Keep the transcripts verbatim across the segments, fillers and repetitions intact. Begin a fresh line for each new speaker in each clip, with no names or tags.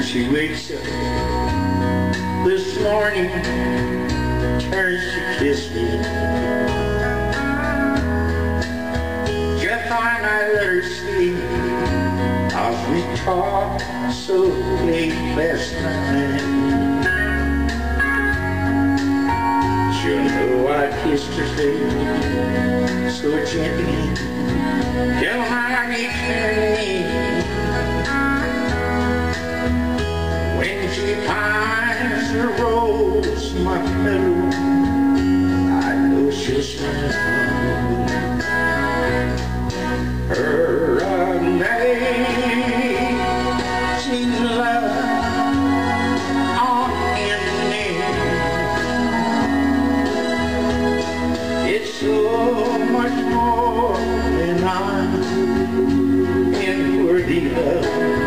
She wakes up this morning, turns to kiss me. Just fine, I let her sleep, as we talked so late last night. She'll know I kissed her face so gently, till my eternity. She finds the rose, my pillow, I know she'll smile. Her amazing love on ending. It's so much more than I'm worthy of.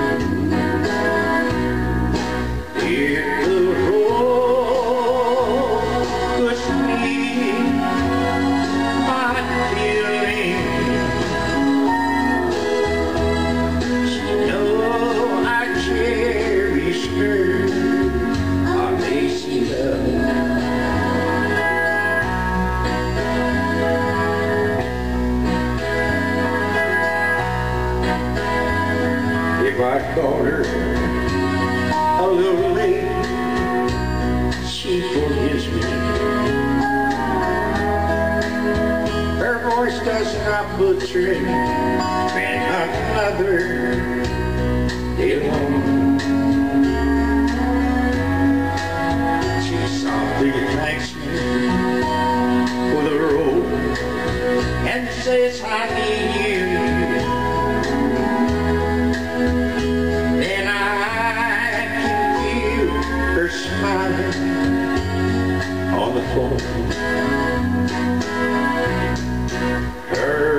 If I called her a little late, she forgives me. Her voice does not betray when another day alone. She softly thanks me for the road and says I need you. Smiling on the phone. Her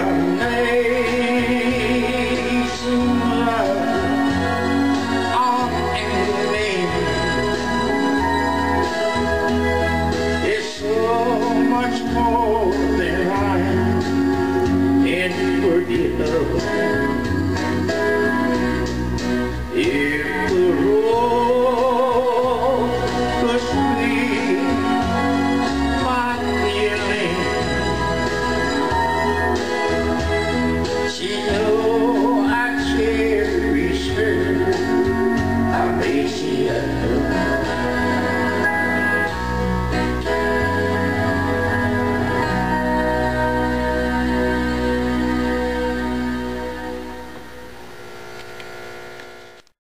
amazing love on ending is so much more than I am worthy of.